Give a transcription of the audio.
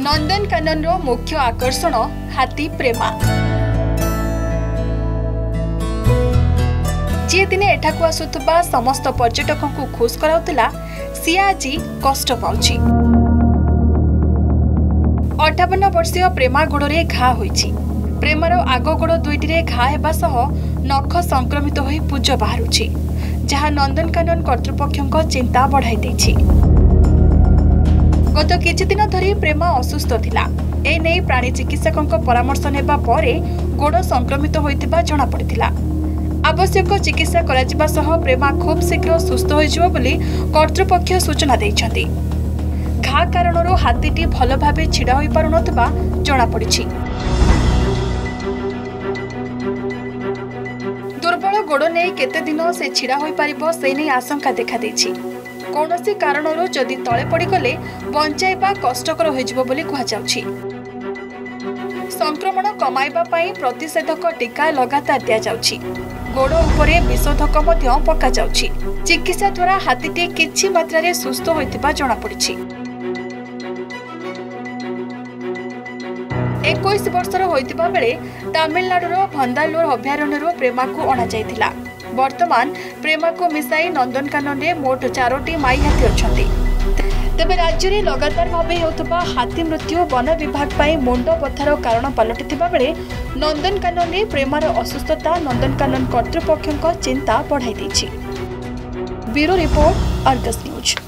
नंदनकानन रो मुख्य आकर्षण हाथी प्रेमा। जी दिने एठाकु आसुथबा समस्त पर्यटकों को खुश कराउतला सी आज कष्ट पाउछि। 58 वर्षीय प्रेमा गोड़े घा होइछि। प्रेमार आग गोड़ दुईटी रे घा हेबा सह नख संक्रमित होई पूज बाहरुछि, जहाँ नंदनकानन कर्तृपक्षों चिंता बढ़ाई दैछि। गत किछि दिन धरी प्रेमा असुस्थ थिला। ए नै प्राणी चिकित्सकों परामर्श नेबा परे गोड़ संक्रमित होइतिबा जणा पड़िथिला। आवश्यक चिकित्सा कराजिबा सह प्रेमा खूब शीघ्र सुस्थ होइजिबो बोली कर्तृपक्ष सूचना दैछन्ति। घा कारणरो हाथीटी भल भाबे छिड़ा होई पारुनथबा जणा पड़िछि। दुर्बल गोड़ नै केते दिन से छिड़ा होई पारिबो से नै आशंका देखा दैछि। कौनसी कारणरो जदि तळे पड़ी गले बंचाइबा कष्टकर होइजिबो बोली कहा जाउछि। संक्रमण कमाइबा पई प्रतिषेधक टीका लगातार दिया जाउछि। गोड़ उपरे विशोधक मध्य पका जाउछि। चिकित्सा द्वारा हाथीटी किछि मात्रा रे सुस्थ होइतिबा जणा पड़िछि। 21 वर्षर होइतिबा बेले तमिलनाडुर भंदालूर अभयारण्यरो प्रेमा को अणा जायतिला। वर्तमान प्रेमा को मिसाई नंदनकानन रे मोट 4टी माई हाथी अछंती। तेबे राज्य रे लगातार भाबे हेउतबा हाथी मृत्यु वन विभाग पाई मुंड पथार कारण पलटिथिबा बेले नंदनकानन रे प्रेमार असुस्थता नंदनकानन कर्तृपक्षों चिंता बढ़ाई दैछि। Bureau report, Argus news.